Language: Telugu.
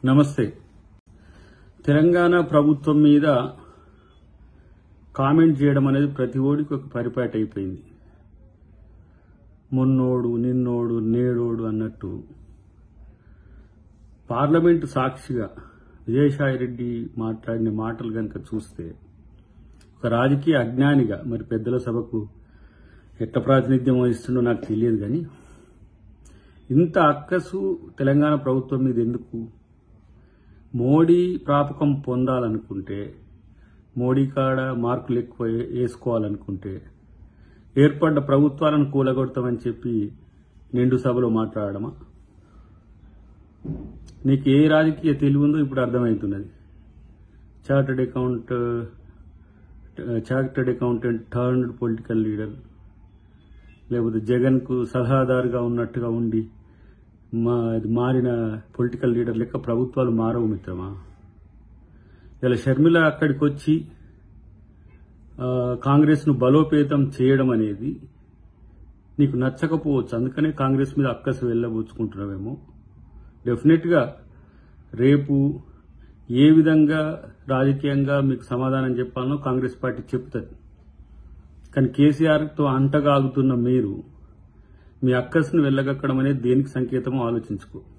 నమస్తే. తెలంగాణ ప్రభుత్వం మీద కామెంట్ చేయడం అనేది ప్రతి ఓడికి ఒక పరిపాటి అయిపోయింది. మొన్నోడు నిన్నోడు నేడోడు అన్నట్టు పార్లమెంటు సాక్షిగా విజయసాయిరెడ్డి మాట్లాడిన మాటలు గనక చూస్తే ఒక రాజకీయ అజ్ఞానిగా, మరి పెద్దల సభకు ఎట్ట ప్రాతినిధ్యం వహిస్తుండో నాకు తెలియదు, కానీ ఇంత అక్కసు తెలంగాణ ప్రభుత్వం మీద ఎందుకు? మోడీ ప్రాపకం పొందాలనుకుంటే, మోడీ కాడ మార్కులు ఎక్కువ వేసుకోవాలనుకుంటే ఏర్పడ్డ ప్రభుత్వాలను కూలగొడతామని చెప్పి నిండు సభలో మాట్లాడమా? నీకు ఏ రాజకీయ తెలివి ఉందో ఇప్పుడు అర్థమవుతున్నది. Chartered accountant turned political leader, లేకపోతే జగన్కు సలహాదారుగా ఉన్నట్టుగా ఉండి మారిన పొలిటికల్ లీడర్ లెక్క ప్రభుత్వాలు మారవు మిత్రమా. ఇలా షర్మిల అక్కడికి వచ్చి కాంగ్రెస్ను బలోపేతం చేయడం అనేది నీకు నచ్చకపోవచ్చు, అందుకనే కాంగ్రెస్ మీద అక్కసు వెళ్ళబోచుకుంటున్నావేమో. డెఫినెట్గా రేపు ఏ విధంగా రాజకీయంగా మీకు సమాధానం చెప్పాలనో కాంగ్రెస్ పార్టీ చెప్తుంది. కానీ కేసీఆర్తో అంటగాగుతున్న మీరు మీ అక్కస్ను వెళ్ళగక్కడం అనేది దేనికి సంకేతమో ఆలోచించుకో.